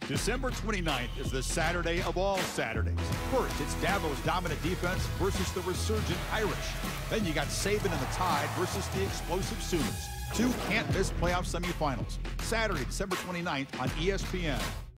December 29th is the Saturday of all Saturdays. First, it's Davo's dominant defense versus the resurgent Irish. Then you got Saban and the Tide versus the explosive Sooners. Two can't-miss playoff semifinals. Saturday, December 29th on ESPN.